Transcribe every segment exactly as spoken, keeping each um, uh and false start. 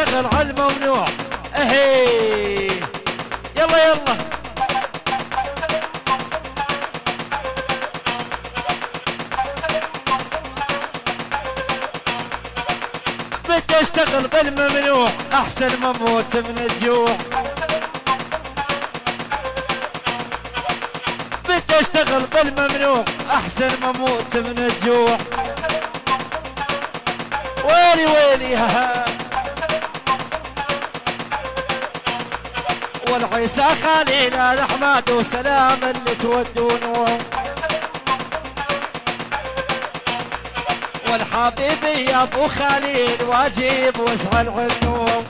تشتغل على الممنوع. اهي يلا يلا بدي اشتغل بالممنوع احسن ما اموت من الجوع. بدي اشتغل بالممنوع احسن ما اموت من الجوع. ويلي ويلي ها والعيسى خليل الاحمد وسلام اللي تودونه. والحبيبي يا ابو خليل واجيب واسال عنه.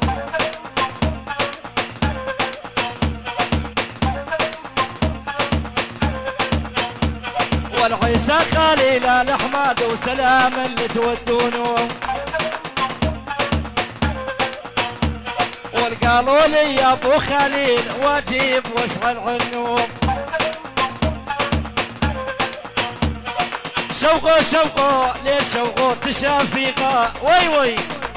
والعيسى خليل الاحمد وسلام اللي تودونه. والقالوا لي يا ابو خليل واجيب واسال عنه. شوقو شوقو ليش شوقو تشافيقه وي وي.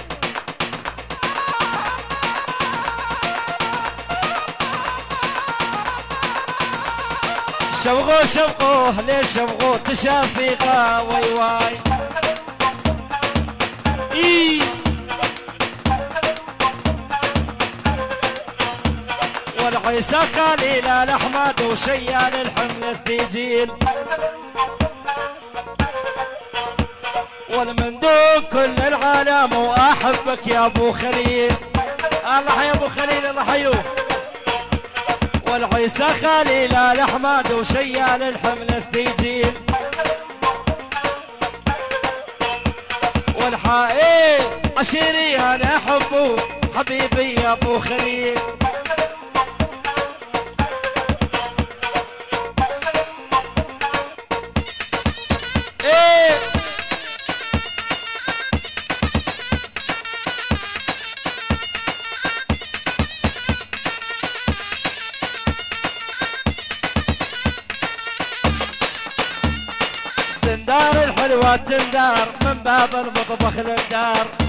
شوقو شوقو ليش شوقو تشافيقه وي وي. إيه والعيسى خليل الاحمد وشيال الحمل الثقيل. والمندوب كل العالم واحبك يا ابو خليل. الله يا ابو خليل الله حيوه. والعيسى خليل الاحمد وشيال الحمل الثقيل. والحائل عشيري انا احبه حبيبي يا ابو خليل. تندار الحلوة تندار من باب المطبخ للدار.